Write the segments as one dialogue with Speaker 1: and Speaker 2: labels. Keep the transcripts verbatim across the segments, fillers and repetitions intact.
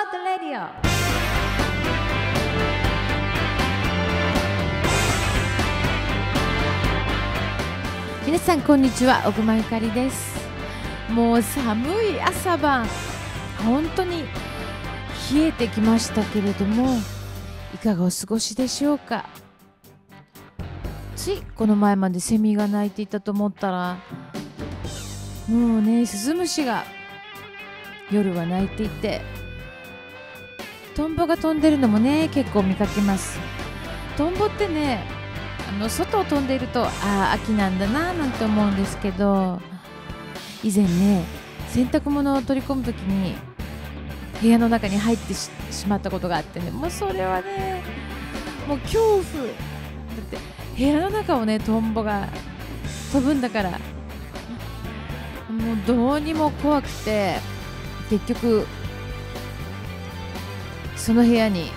Speaker 1: ートレディオ。皆さんこんにちは、小熊ゆかりです。もう寒い朝晩、本当に冷えてきましたけれども、いかがお過ごしでしょうか。ついこの前までセミが鳴いていたと思ったら、もうね、スズムシが夜は鳴いていて、トンボが飛んでるのもね、結構見かけます。トンボってね、あの外を飛んでいると、ああ秋なんだななんて思うんですけど、以前ね、洗濯物を取り込むときに部屋の中に入って し, しまったことがあってね、もうそれはね、もう恐怖だって、部屋の中をねトンボが飛ぶんだから、もうどうにも怖くて、結局その部屋に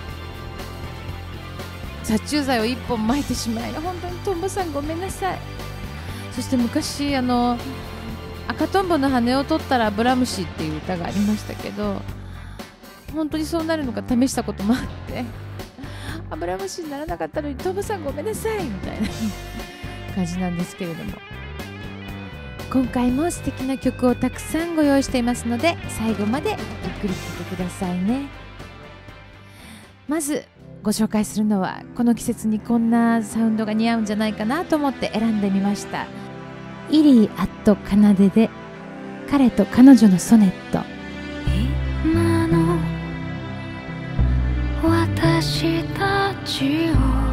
Speaker 1: 殺虫剤をいっぽん撒いてしまい、本当にトンボさんごめんなさい。そして昔、あの赤トンボの羽を取ったらアブラムシっていう歌がありましたけど、本当にそうなるのか試したこともあって、アブラムシにならなかったのにトンボさんごめんなさいみたいな感じなんですけれども、今回も素敵な曲をたくさんご用意していますので、最後までゆっくり聴いてくださいね。まずご紹介するのは、この季節にこんなサウンドが似合うんじゃないかなと思って選んでみました。イリー・アット・カナデで彼と彼女のソネット。
Speaker 2: 今の私たち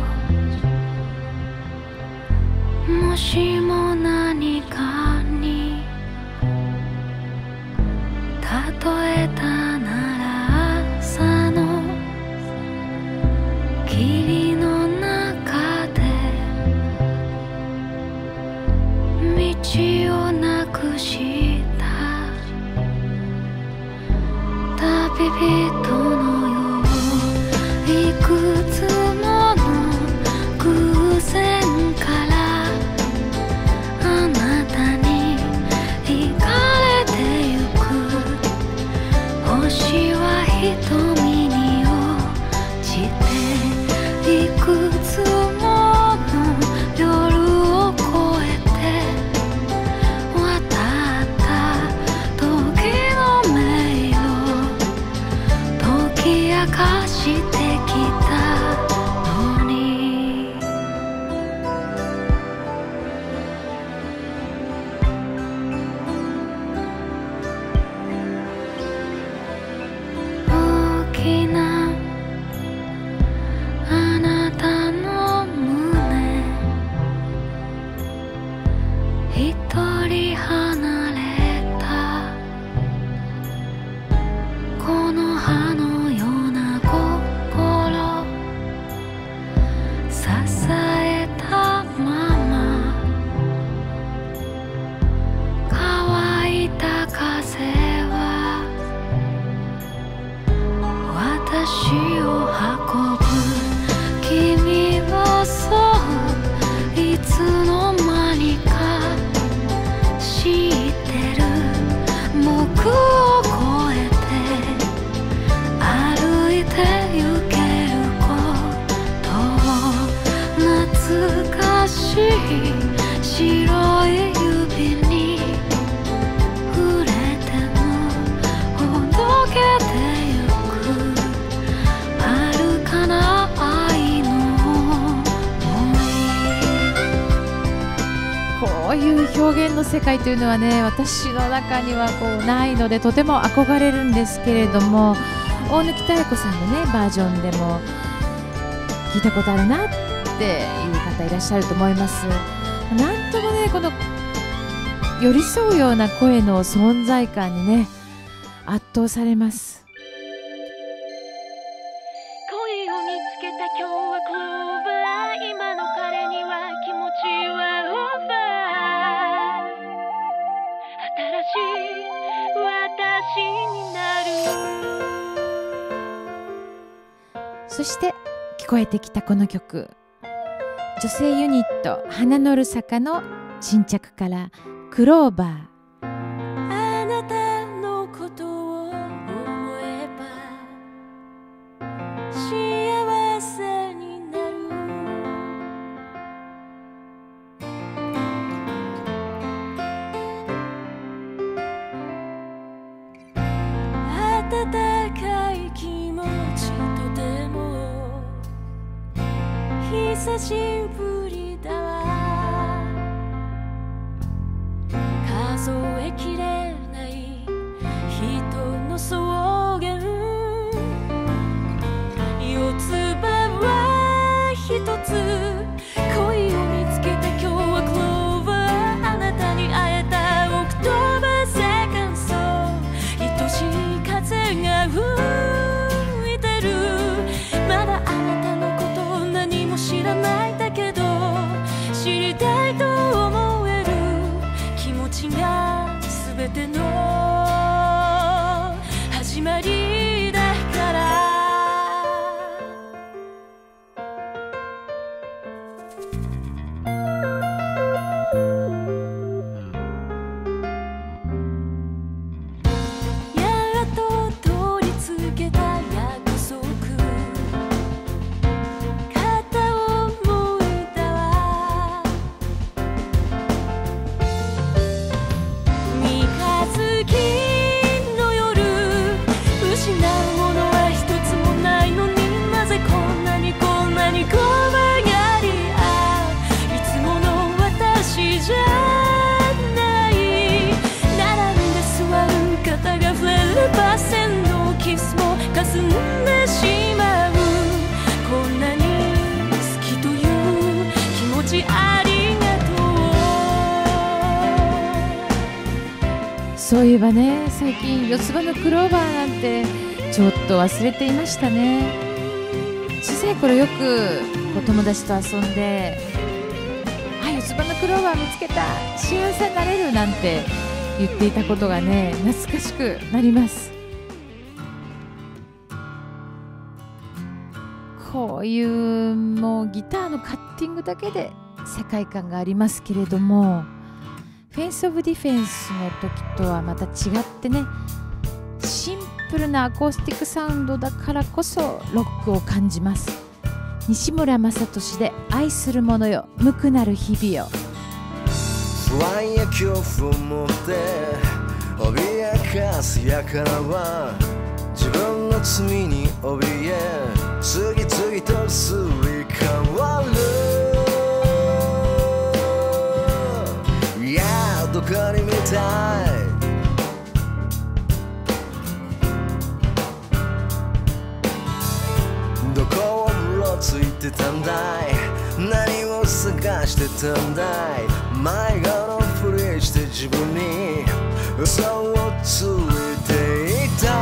Speaker 2: をもしも何かに例えたなら、朝の霧の中で道をなくした旅人のよう、いくつもの偶然からあなたに惹かれてゆく。星は瞳に落ちて、いくつもの夜を越えて渡った時の迷路、解き明かしてきたのに。大きなあなたの胸、一人離れたこの葉のような心、支えたまま乾いた風は私を運ぶ。君はそういつの間にか知ってる。僕を越えて歩いてゆけることを、懐かしい白い指に触れてもほどけてゆく。遥かな愛の想い。
Speaker 1: こういう表現の世界というのはね、私の中にはこうないので、とても憧れるんですけれども、大貫妙子さんのねバージョンでも聞いたことあるなっていう方いらっしゃると思います。なんともね、この寄り添うような声の存在感にね圧倒されます。
Speaker 2: 恋を見つけた今日はクローバー、今の彼には気持ちはオーバー。新しい私になる。
Speaker 1: そして聞こえてきたこの曲、女性ユニット花のる坂の新着からクローバー。
Speaker 2: あなたのことを思えば温かい気持ちとても久しぶりだわ。数えきれない人の草原、四つ葉は一つ恋を見つけた。今日はクローバー、あなたに会えた。オクトーバーセカンドソー、愛しい風が吹いてる。まだあなたのこと何も知らないだけど、知りたいと思える気持ちが全ての始まりだから。やっと取り付けた約束、片思いだわ。三日月の夜、失うものは一つもないのに、なぜこんなにこんなに怖がり合う。いつもの私じゃない。並んで座る肩が触れれば線のキスも霞んでしまう。こんなに好きという気持ちありがとう。
Speaker 1: そういえばね、最近四つ葉のクローバーなんてちょっと忘れていましたね。小さい頃よくお友達と遊んで、あ、四つ葉のクローバー見つけた、幸せになれるなんて言っていたことがね、懐かしくなります。こういうもうギターのカッティングだけで世界観がありますけれども、フェンス・オブ・ディフェンスの時とはまた違ってね、シンプルなアコースティックサウンドだからこそロックを感じます。西村雅俊で愛するものよ、無垢なる日々よ。
Speaker 3: 不安や恐怖を持って脅かす輩は、自分の罪に怯え次々とすり替わる。いやどこに見たい、どこをうろついてたんだい、何を探してたんだい。迷子のふりして自分に嘘をついていた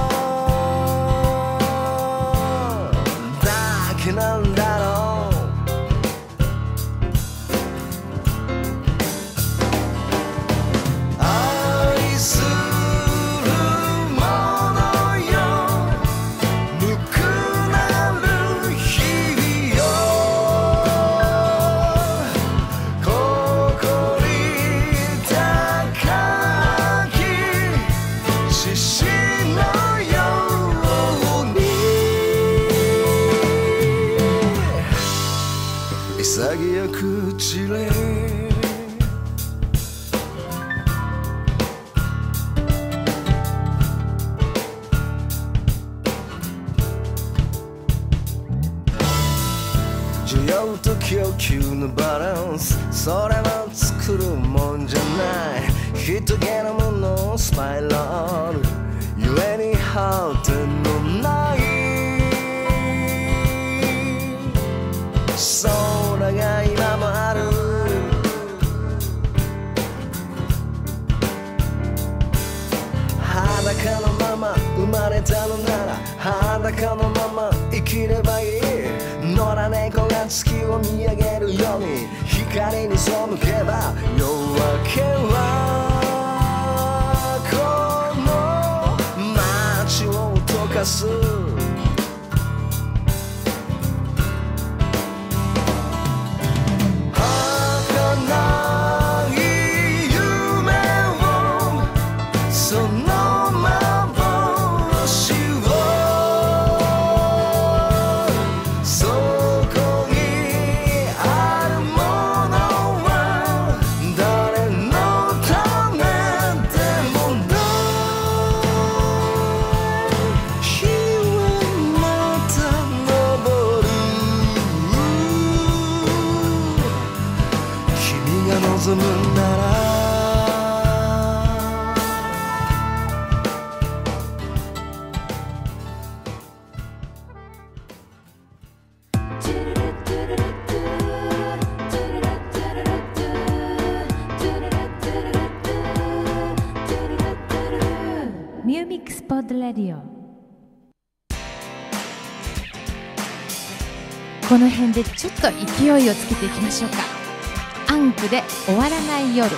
Speaker 3: だけなんだろう。愛するものよ、無垢なる日々よ。誇り高き獅子のように、潔く散れ需要と供給のバランス、それは作るもんじゃない。人気のものスパイラル、ゆえに果てのない空が今もある。裸のまま生まれたのなら裸のまま生きればいい。野良猫が月を見上げるように光に背けば、夜明けはこの街を溶かす。儚い夢を、その幻を、そこにあるものは誰のためでもない。
Speaker 1: ミューミックスポッドレディオ。この辺でちょっと勢いをつけていきましょうか。アンクで終わらない夜。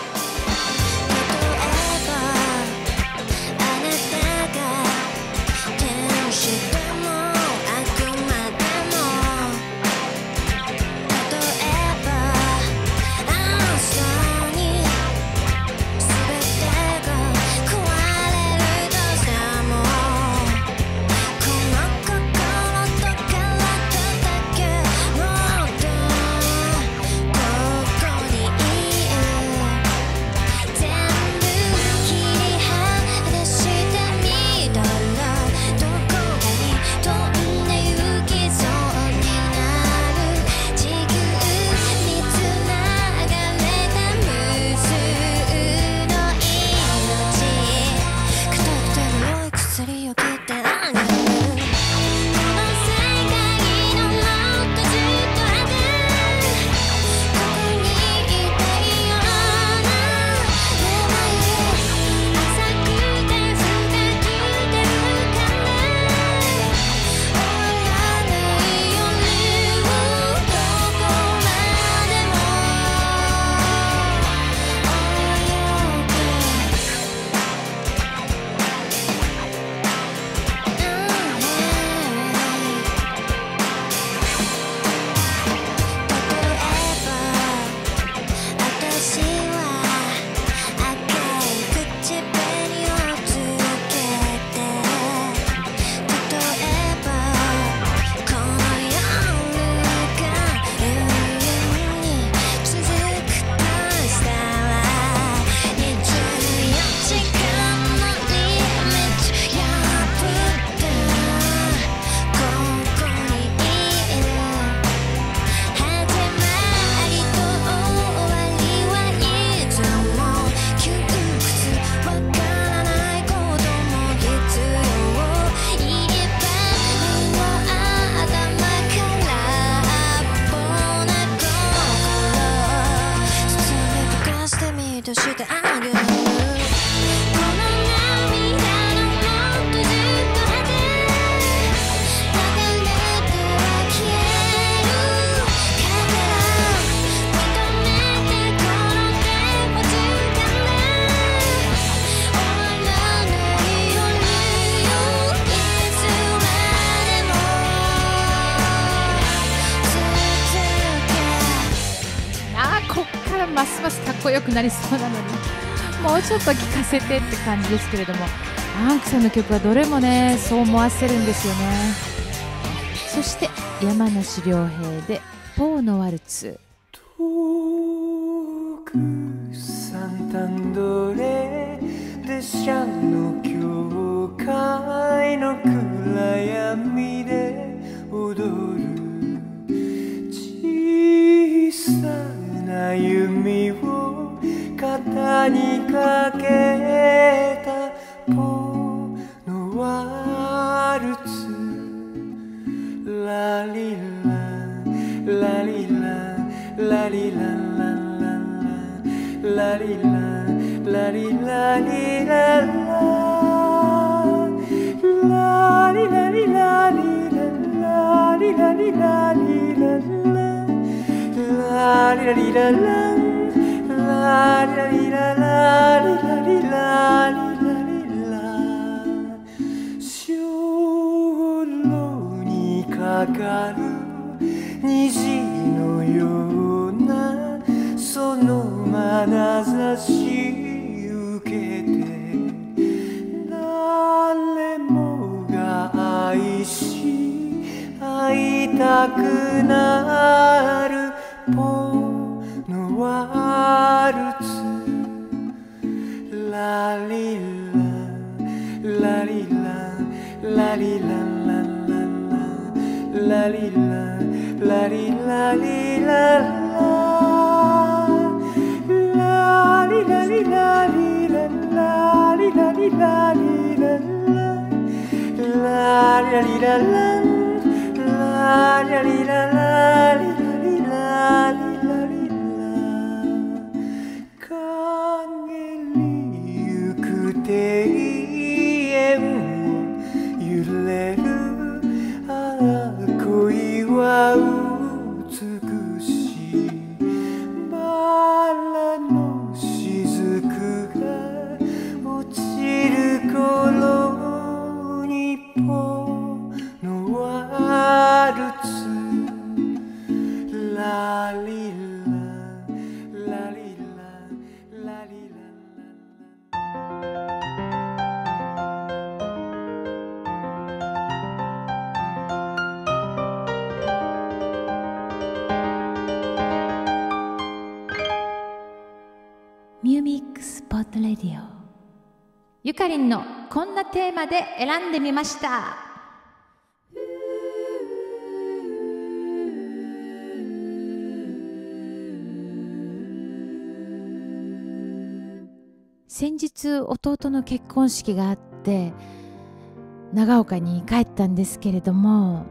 Speaker 1: ますますかっこよくなりそうなのに、もうちょっと聴かせてって感じですけれども、アンクさんの曲はどれもねそう思わせるんですよね。そして山梨良平でポーのワルツ。
Speaker 4: 遠くサンタンドレ列車の教会の暗闇で踊る小さな弓を肩にかけたポーのワルツ。ラリララリララリラララリララリラリラララリラリラリラリラリラリララリラリラララリラリララリラリラリラリラ鐘楼にかかる虹のようなその眼差し受けて、誰もが愛し会いたくなるポーのワルツ。ラリララリララリララララリララリラリララリラリラリララリラリラリララリラリラララリラリララリラリラリラリラ陰りゆく庭
Speaker 1: ゆかりんのこんなテーマで選んでみました。先日弟の結婚式があって長岡に帰ったんですけれども、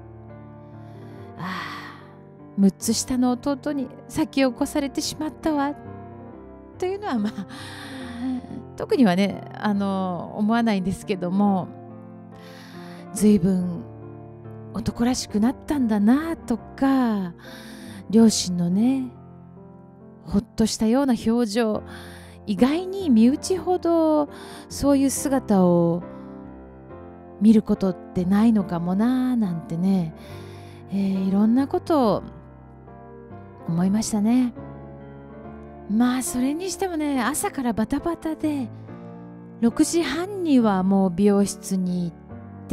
Speaker 1: ああむっつ下の弟に先を越されてしまったわというのはまあ特にはねあの思わないんですけども、ずいぶん男らしくなったんだなとか、両親のねほっとしたような表情、意外に身内ほどそういう姿を見ることってないのかもななんてね、えー、いろんなことを思いましたね。まあそれにしてもね、朝からバタバタでろくじはんにはもう美容室に行って、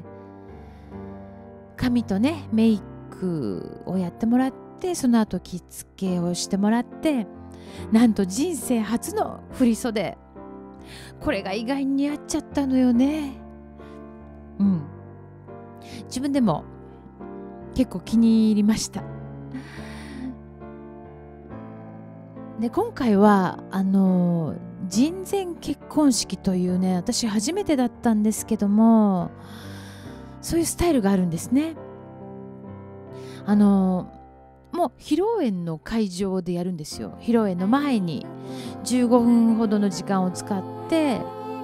Speaker 1: 髪とねメイクをやってもらって、その後着付けをしてもらって、なんと人生初の振り袖、これが意外に似合っちゃったのよね。うん、自分でも結構気に入りました。で今回はあの人前結婚式というね、私初めてだったんですけども、そういうスタイルがあるんですね。あのもう披露宴の会場でやるんですよ。披露宴の前にじゅうごふんほどの時間を使って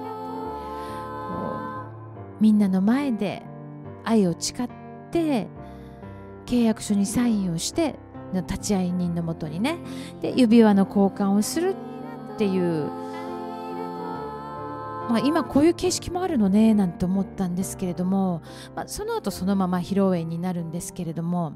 Speaker 1: みんなの前で愛を誓って契約書にサインをして、立ち会い人のもとにね、で指輪の交換をするっていう、まあ、今こういう形式もあるのねなんて思ったんですけれども、まあ、その後そのまま披露宴になるんですけれども、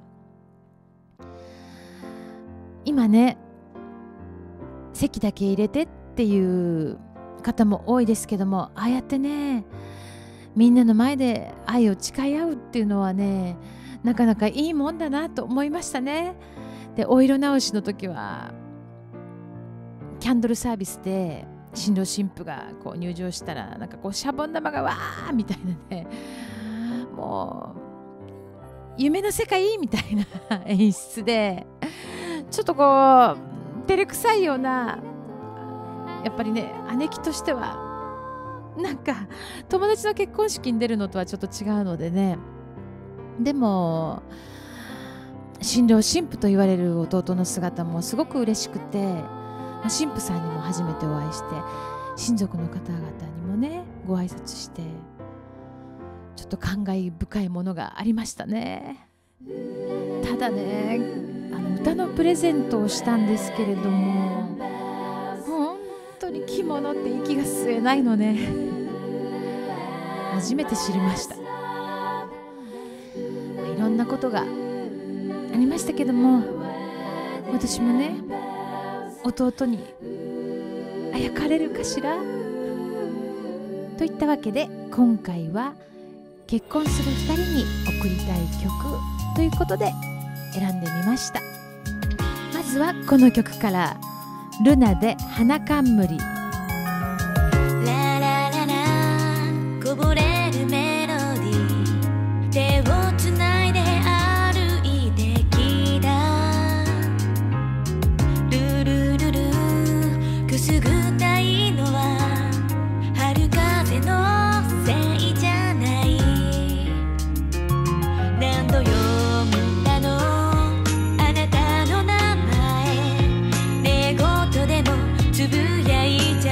Speaker 1: 今ね席だけ入れてっていう方も多いですけども、ああやってねみんなの前で愛を誓い合うっていうのはね、なかなかいいもんだなと思いましたね。でお色直しの時はキャンドルサービスで新郎新婦がこう入場したら、なんかこうシャボン玉がわーみたいなね、もう夢の世界みたいな演出で、ちょっとこう照れくさいような、やっぱりね姉貴としてはなんか友達の結婚式に出るのとはちょっと違うのでね、でも新郎新婦と言われる弟の姿もすごく嬉しくて、新婦さんにも初めてお会いして、親族の方々にもねご挨拶して、ちょっと感慨深いものがありましたね。ただね、あの歌のプレゼントをしたんですけれども、本当に着物って息が吸えないのね、初めて知りました。いろんなことがありましたけども、私もね弟にあやかれるかしらといったわけで、今回は結婚するふたりに贈りたい曲ということで選んでみました。まずはこの曲から、ルナで花冠。
Speaker 2: ララララこぼれるメロディー、手をつないで歩いてきた。ルルルルくすぐったいのは春風のせいじゃない。何度読んだのあなたの名前、寝言でもつぶやいて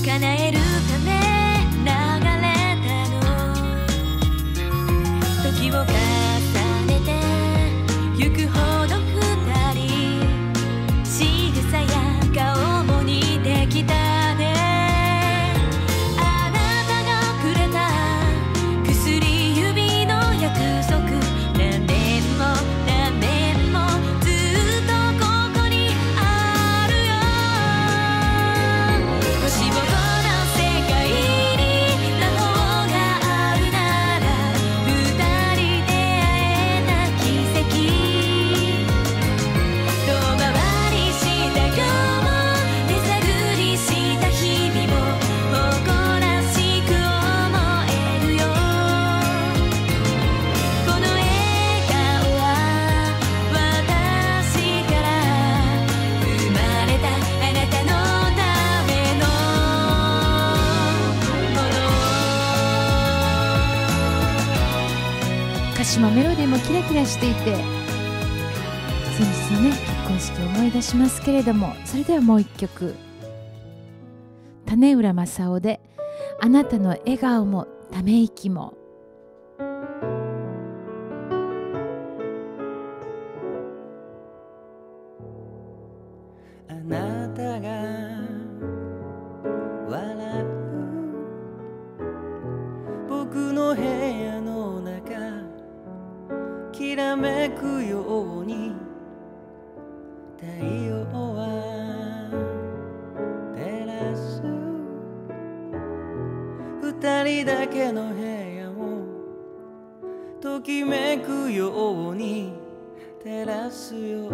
Speaker 2: 叶えるため流れたの時を重ねてゆくほど二人仕草や顔も似てきたねあなたがくれた薬指の約束何年も何年もずっとここにあるよもしもこの世界に魔法があるなら二人出会えた奇跡遠回りした今日も手探りした日々も誇らしく思えるよこの笑顔は私から生まれたあなたのためのもの
Speaker 1: 歌詞もメロディーもキラキラしていて先日のね結婚式を思い出しますけれども、それではもう一曲、種浦正雄であなたの笑顔もため息も。
Speaker 4: あなたが笑う僕の部屋の中きらめくように太陽は照らす二人だけの部屋をときめくように照らすよ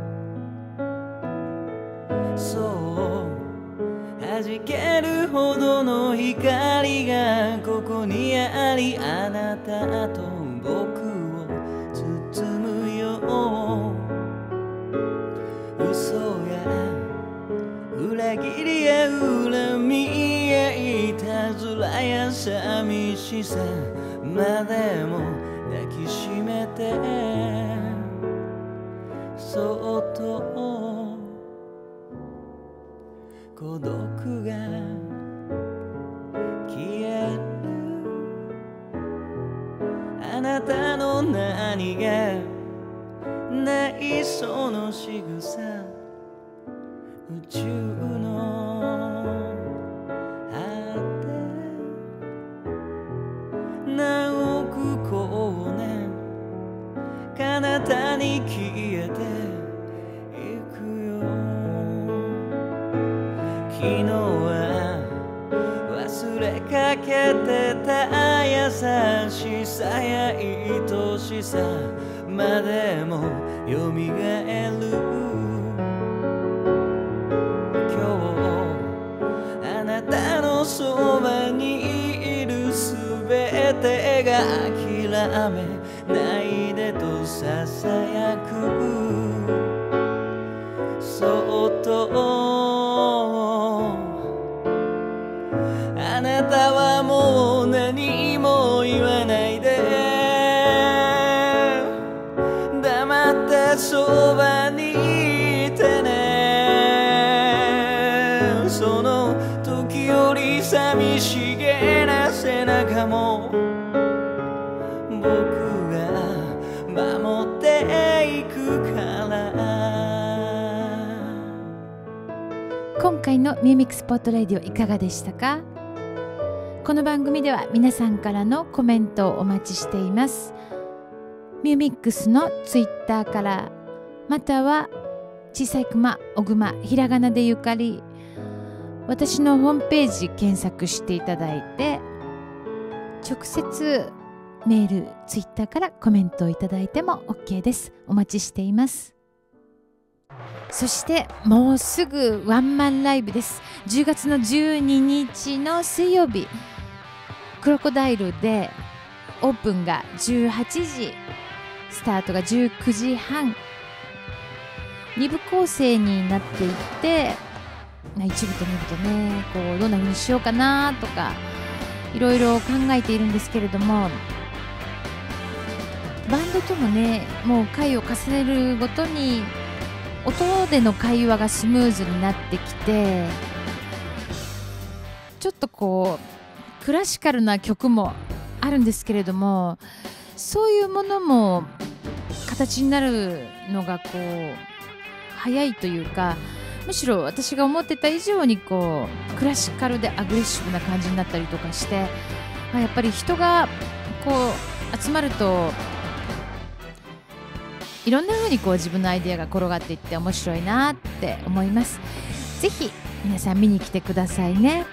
Speaker 4: そう弾けるほどの光がここにありあなたと僕を包むよ嘘や裏切りや恨みやいたずらや寂しさまでも抱きしめてそっと孤独が消えるあなたの何がないその仕草宇宙の果て何億光年彼方に消えていくよ昨日は忘れかけてた優しさや愛しさまでもよみがえる今日あなたのそばにいるすべてが諦めないでとささやくそっとあなたはもう何も言わないで黙ってそばにいてねその時より寂しげな背中も僕が守っていくから
Speaker 1: 今回のミューミックスポットレディオいかがでしたか？この番組では皆さんからのコメントをお待ちしています。ミューミックスのツイッターからまたは小さいくま、おぐま、ひらがなでゆかり私のホームページ検索していただいて直接メール、ツイッターからコメントをいただいても OK です。お待ちしています。そしてもうすぐワンマンライブです。じゅうがつのじゅうににちの水曜日クロコダイルでオープンがじゅうはちじスタートがじゅうくじはんに部構成になっていって一部と二部とねこうどんな風にしようかなとかいろいろ考えているんですけれどもバンドともねもう回を重ねるごとに音での会話がスムーズになってきてちょっとこうクラシカルな曲もあるんですけれども、そういうものも形になるのがこう早いというか、むしろ私が思ってた以上にこうクラシカルでアグレッシブな感じになったりとかして、まあ、やっぱり人がこう集まるといろんな風にこう自分のアイデアが転がっていって面白いなって思います。ぜひ皆さん見に来てくださいね。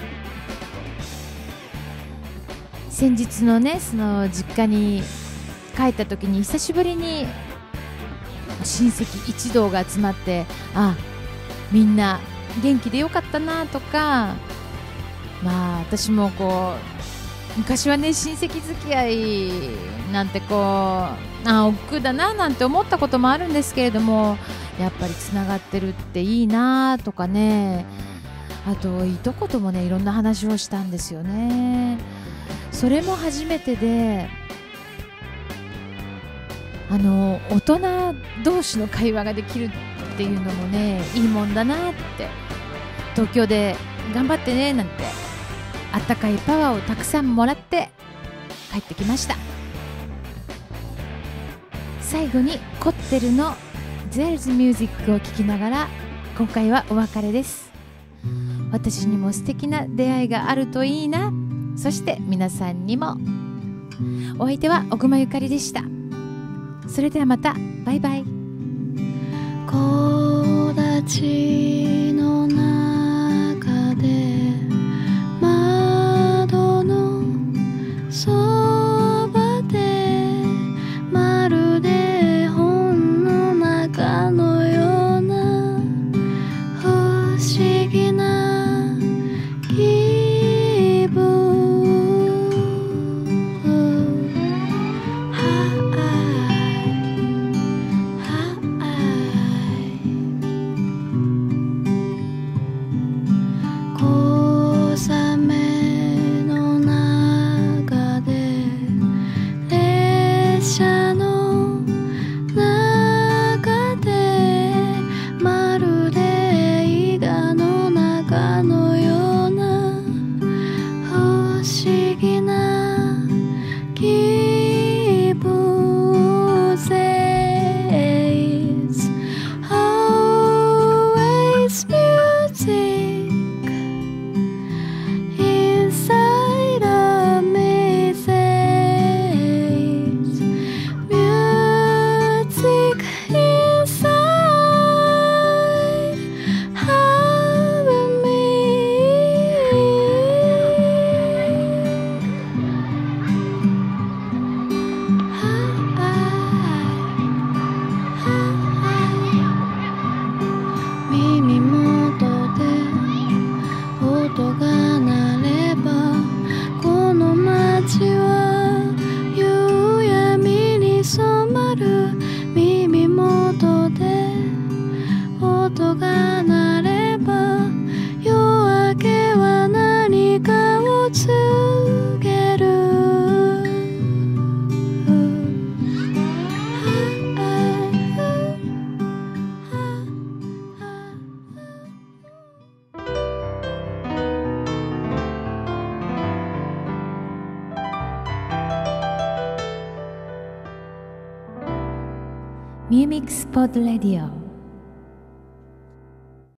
Speaker 1: 先日のね、その実家に帰った時に久しぶりに親戚一同が集まって、あ、みんな元気でよかったなとか、まあ私もこう昔はね、親戚付き合いなんてこうあ億劫だななんて思ったこともあるんですけれども、やっぱりつながってるっていいなとかね、あといとこともねいろんな話をしたんですよね。それも初めてで、あの大人同士の会話ができるっていうのもね、いいもんだなって。東京で頑張ってねなんてあったかいパワーをたくさんもらって帰ってきました。最後にコッテルの There's Music を聴きながら今回はお別れです。私にも素敵な出会いがあるといいな。そして皆さんにも。お相手は小熊ゆかりでした。それではまた、バイバイ。
Speaker 2: 木立の中で窓のそばで、まるで本の中のような不思議な気分。
Speaker 1: ミューミックスポッドレディオ